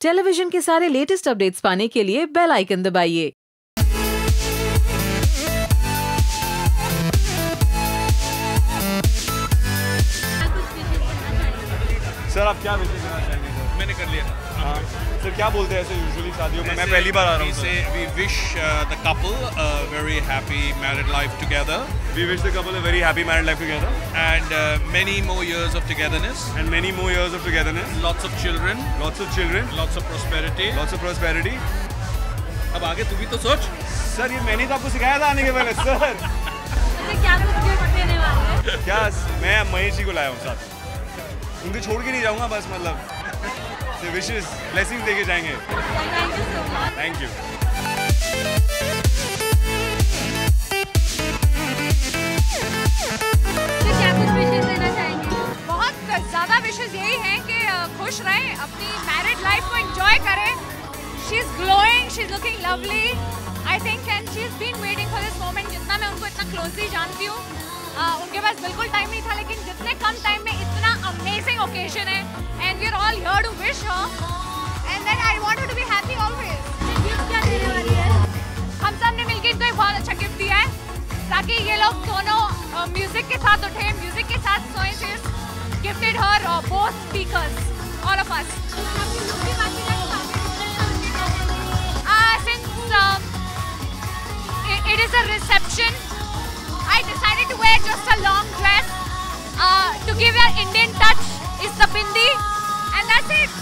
Television के सारे latest updates पाने के लिए बेल आइकन दबाइए। सर आप क्या विशेष देना चाहेंगे? सर मैंने कर लिया। हाँ सर, क्या बोलते हैं ऐसे यूजुअली शादियों में? मैं पहली बार आ रहा हूँ। We wish the couple a very happy married life together. We wish the couple a very happy married life together. And many more years of togetherness. And many more years of togetherness. Lots of children. Lots of children. Lots of prosperity. Lots of prosperity. अब आगे तू भी तो सोच। Sir ये मैंने तो आपको सिखाया था आने के पहले सर। क्या कुछ गिफ्ट देने वाले हैं? क्या मैं महेश जी को लाया हूँ साथ, उनको छोड़ के नहीं जाऊँगा बस, मतलब विशेष ब्लेसिंग देके जाएंगे। Thank you so much. Thank you. क्या कुछ विशेष देना चाहेंगे? बहुत ज़्यादा विशेष यही है कि खुश रहें, अपनी मैरिड लाइफ को एंजॉय करें। She is glowing, she is looking lovely I think, and she is been waiting for this moment. जितना मैं उनको इतना क्लोजली जानती हूँ, उनके पास बिल्कुल टाइम नहीं था, लेकिन जितने कम टाइम में इतना अमेजिंग ओकेजन है, and we are all here to wish her and that I want her to be happy always. Gift क्या देने वाली है? हम सब ने मिलकर इनको एक बहुत अच्छा गिफ्ट दिया है ताकि ये लोग दोनों म्यूजिक के साथ उठे, म्यूजिक के साथ सोएं। She is gifted her both speakers, all of us. Since it is a reception, I decided to wear just a long dress to give an Indian touch. Is the bindi, and that's it.